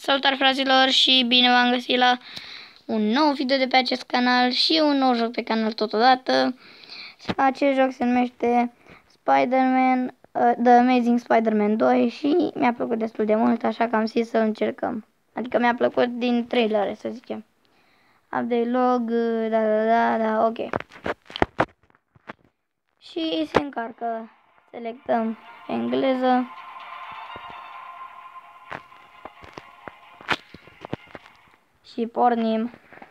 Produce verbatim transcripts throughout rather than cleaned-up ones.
Salutare fraților și bine v-am găsit la un nou video de pe acest canal și un nou joc pe canal totodată. Acest joc se numește Spider-Man, uh, The Amazing Spider-Man doi și mi-a plăcut destul de mult, așa că am zis să încercăm. Adică mi-a plăcut din trailere, să zicem. Update log, da, da, da, da, ok. Și se încarcă. Selectăm engleză. Și pornim.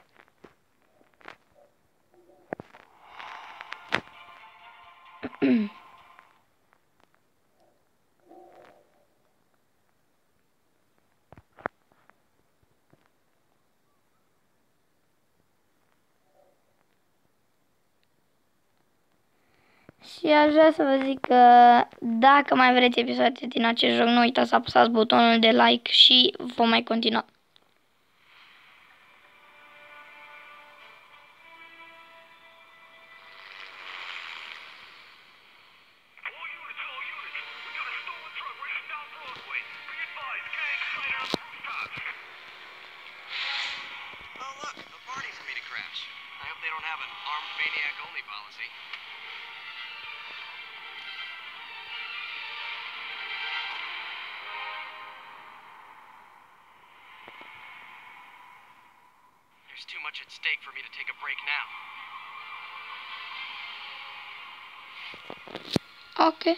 Și aș vrea să vă zic că dacă mai vreți episoade din acest joc, nu uitați să apăsați butonul de like și vom mai continua. There's too much at stake for me to take a break now. Okay.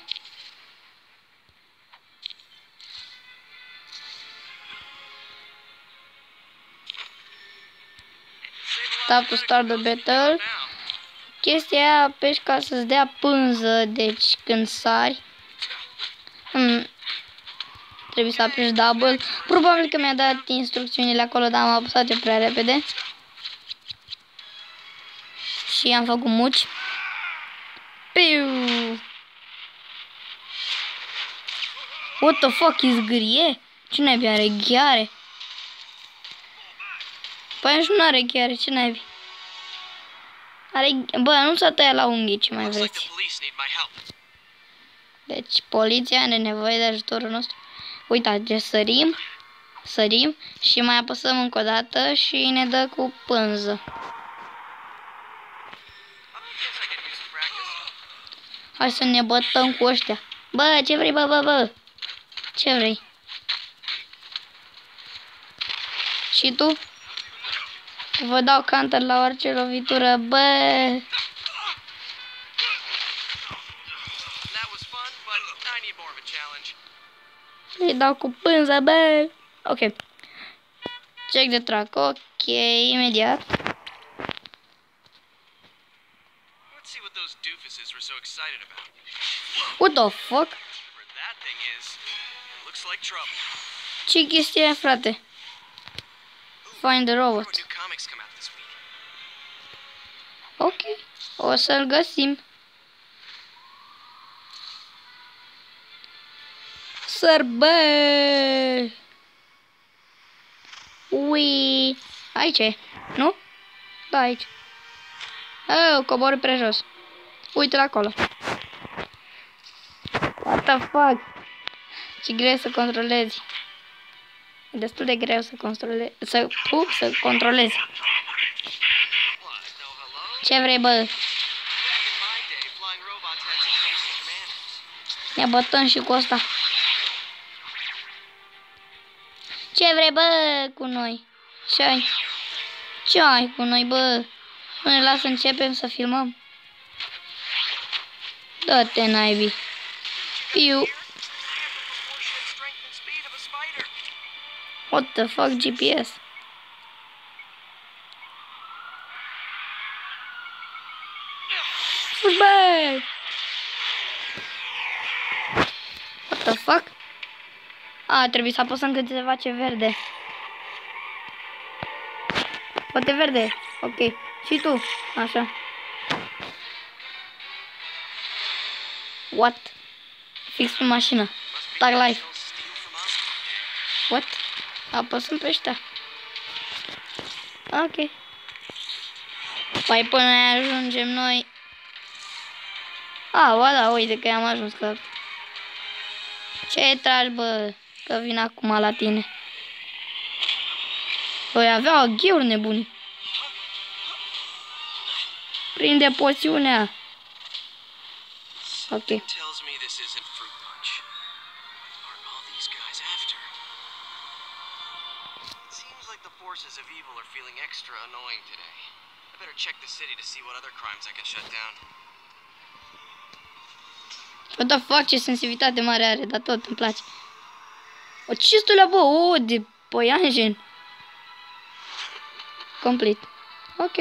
Tap to start the battle. Chestia aia apeși ca să-ți dea pânză, deci când sari. Hmm. Trebuie să apeși double. Probabil că mi-a dat instrucțiunile acolo, dar am apăsat eu prea repede. Și am făcut muci. Piu! What the fuck is grie? Ce naibii are gheare? Păi nici nu are gheare, ce naibii? Are... Bă, nu s-a tăiat la unghii, ce mai vreți. Deci, poliția are nevoie de ajutorul nostru. Uitați, deci sărim, sărim și mai apăsăm încă o dată și ne dă cu pânză. Hai să ne bătăm cu ăștia. Bă, ce vrei, bă, bă, bă? Ce vrei? Și tu? Vă dau counter la orice lovitură, bă! Le dau cu pânza, bă! Ok. Check the track, ok, imediat. What the fuck? Ce chestia e, frate? Find the robot. Ok, o să-l găsim. Sărbă! Ui! Aici e, nu? Da, aici. Oh, coboră pre jos. Uite-l acolo. What the fuck? Ce greu să controlezi. E destul de greu să controlezi. Să, uh, să controlezi. Ce vrei, bă? Ne bătăm și cu ăsta. Ce vrei, bă, cu noi? Ce ai? Ce ai cu noi, bă? Nu ne lasă începem să filmăm? Dă-te, naibii. Piu. What the fuck, G P S? Fugi, bă! What the fuck? A, trebuie să apăsăm când se face verde. Poate verde. Ok. Și tu. Așa. What? Fix pe mașină. Tag life. What? Apăsăm pe ăștia. Ok. Păi până ajungem noi. A, ba da, uite că am ajuns, că... Ce tragi, bă? Că vin acum la tine. Păi aveau aghiuri nebuni. Prinde poțiunea. Ok. Tells me this isn't fruit punch. What are all these guys after? It seems like the forces of evil are feeling extra annoying today. I better check the city to see what other crimes I can shut down. What the fuck, ce sensibilitate mare are, dar tot îmi place. O, ce stă la bă? O, de păianjen. Complete. Ok.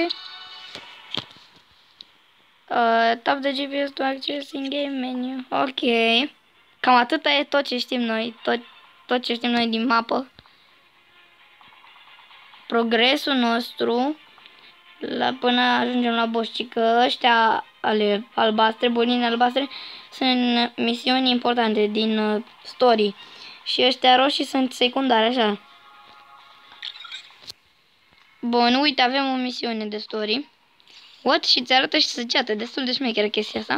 Uh, tap the G P S to access in-game menu. Ok. Cam atâta e tot ce știm noi. Tot, tot ce știm noi din mapă. Progresul nostru. La, până ajungem la boss. Și că ăștia ale albastre, boline albastre, sunt misiuni importante din uh, story. Și ăștia roșii sunt secundare, așa. Bun, uite, avem o misiune de story. What? Și ți arată și săgeată. Destul de șmecheră chestia asta.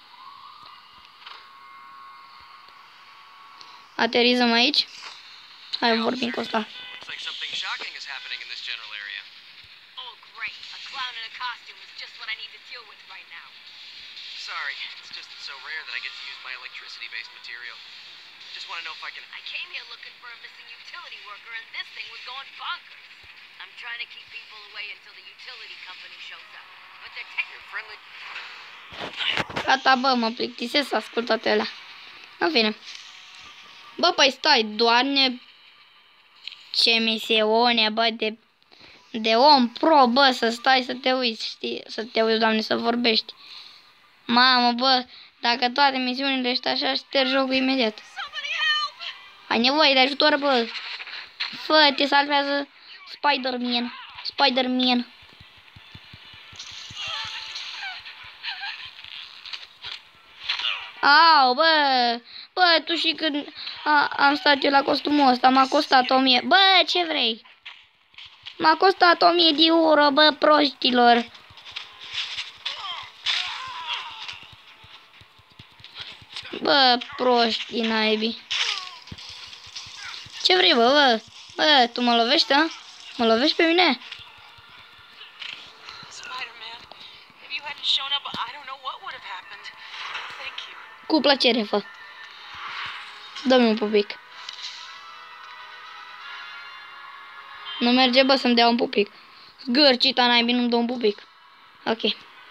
Aterizăm aici. Hai, vorbim cu ăsta. Looks like something shocking is happening in this general area. Oh, great. A clown in a costume is just what I need to deal with right now. Sorry, it's just so rare that I get to use my electricity-based material. Just want to know if I can... I came here looking for a missing utility worker, and this thing was going bonkers. I'm trying to keep people away until the utility company shows up. But they're taking friendly. Gata, bă, mă plictisesc să ascult toate alea. În fine. Bă, păi stai, Doamne, ce misiune, bă, de, de om pro, bă, să stai să te uiți, știi, să te uiți, Doamne, să vorbești. Mamă, bă, dacă toate misiunile ăștia așa, ștergi jocul imediat. Ai nevoie de ajutor, bă. Fă, te salvează Spider-Man. Spider-Man. Au, bă. Bă, tu și când a, am stat eu la costumul ăsta, m-a costat o mie. Bă, ce vrei? M-a costat o mie de euro, bă, proștilor. Bă, proști din naibii. Ce vrei, bă, bă? Bă, tu mă lovești, a? Mă lovești pe mine? Spider-Man, if you hadn't shown up, I don't know what would have happened. Thank you. Cu plăcere, fă. Dă-mi un pupic. Nu merge, bă, să-mi dea un pupic. Zgârcita naibii, nu-mi dă un pupic. Ok.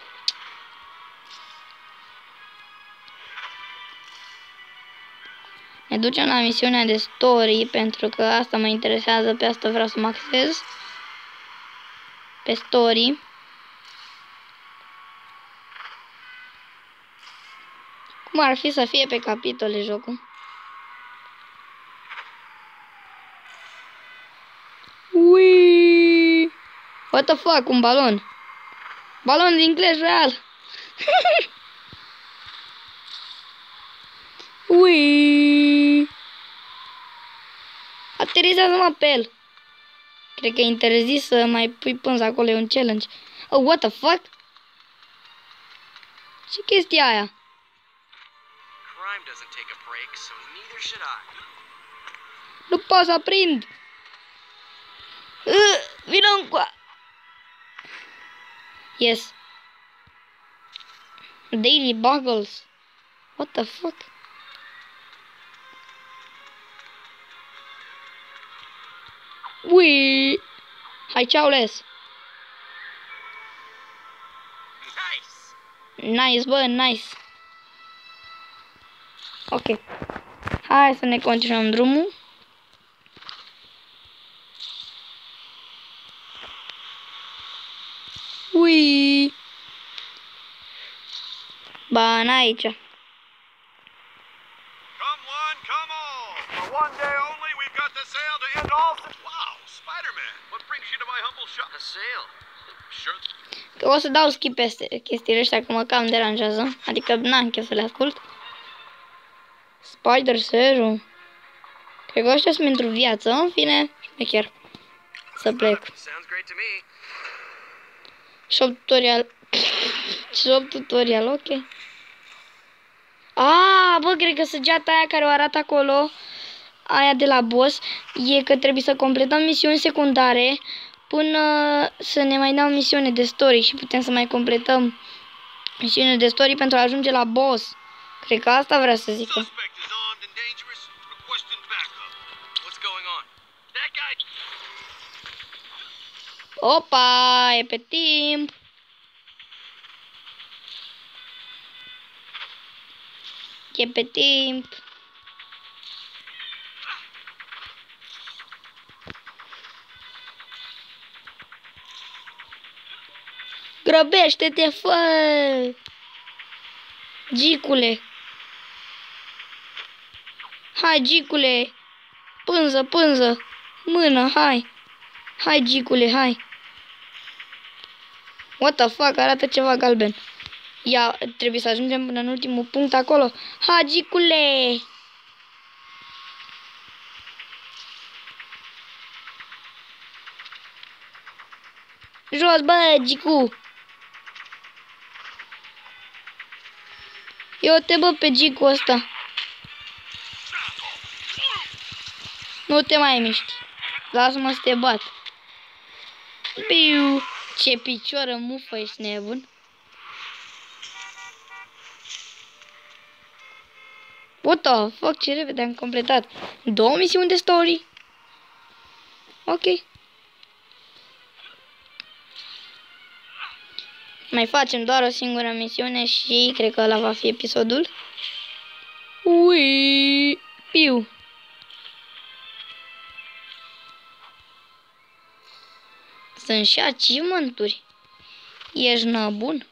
Ne ducem la misiunea de story, pentru că asta mă interesează, pe asta vreau să mă axez. Pe story. Cum ar fi să fie pe capitole jocul? Ui! What the fuck, un balon. Balon din Clash Royale. Ui! Aterizează-mă pe el. Cred că e interzis să mai pui pânza acolo, e un challenge. Oh, what the fuck? Ce chestia aia? Crime doesn't take a break, so neither should I. Nu pot să aprind. Uh, Vino încoa. Yes. Daily Buggles. What the fuck? Ui! Hai, ceaules! Nice! Nice, bă, nice! Ok. Hai să ne continuăm drumul. Ui! Ba, n-aici. Come one, come all. For one day only, we've got the sale to end all... Wow, Spider-Man, what brings you to my humble shop? A sale. Sure. Că o să dau skip peste chestiile astea, că mă cam deranjează. Adică n-am chef să le ascult. Spider Serum. Cred că ăștia sunt pentru viață. În fine, șmecher. Să plec. Sounds great to me. Shop tutorial. Shop tutorial, ok. Ah, bă, cred că săgeata aia care o arată acolo aia de la boss e că trebuie să completăm misiuni secundare până să ne mai dau misiune de story și putem să mai completăm misiune de story pentru a ajunge la boss. Cred că asta vrea să zică. Suspect is armed and dangerous. Requesting backup. What's going on? That guy. Opa, e pe timp. E pe timp. Grăbește-te, fă! Gicule! Hai, Gicule! Pânză, pânză! Mână, hai! Hai, Gicule, hai! What the fuck, arată ceva galben. Ia, trebuie să ajungem până în ultimul punct acolo. Hai, Gicule! Jos, bă, Gicu! Eu te bă pe Gicu ăsta. Nu te mai miști. Lasă-mă să te bat. Piu! Ce picior în mufă, ești nebun. What the fuck, ce repede am completat. Două misiuni de story. Ok. Mai facem doar o singură misiune și cred că ăla va fi episodul. Ui, piu. Sunt și achievement-uri. Ești nebun?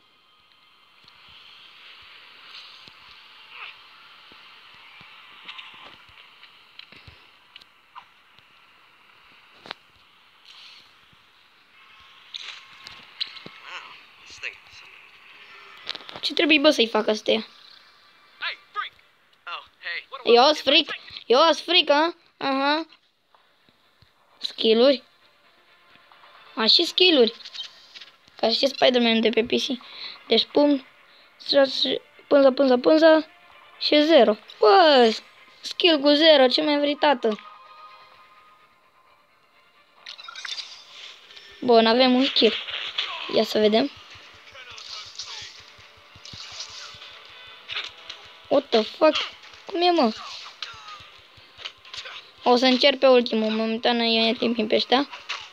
Ce trebuie, bă, să-i fac astea? Hey, freak. Oh, hey. What Eu os fric. Eu os fric, a? Aha. Skill-uri. A, și skill-uri. Ca și Spider-Man de pe P C. Deci pum, pânză, pânză, pânză și zero. Bă, skill cu zero, ce mai vrei, tată? Bun, avem un skill. Ia să vedem. What the fuck? Cum e, mă? O să încerc pe ultimul. Momentan e timp pe ăștia.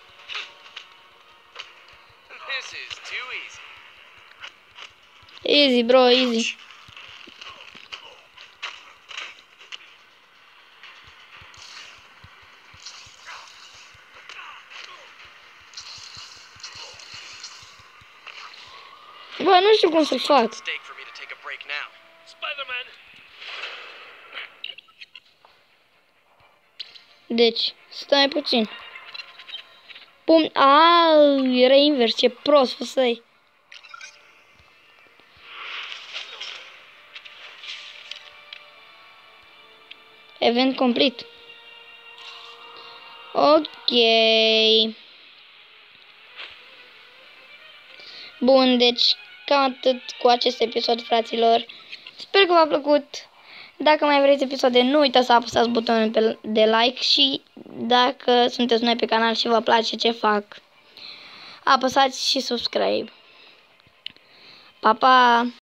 This is too easy. Easy, bro, easy. Bă, nu știu cum să fac. Stake for me to take a break now. Spider-Man. Deci, stai puțin. Pum, a, era invers, ce prost fusei. Event complet. Ok. Bun, deci cam atât cu acest episod, fraților. Sper că v-a plăcut. Dacă mai vreți episoade, nu uitați să apăsați butonul de like și dacă sunteți noi pe canal și vă place ce fac, apăsați și subscribe. Pa, pa!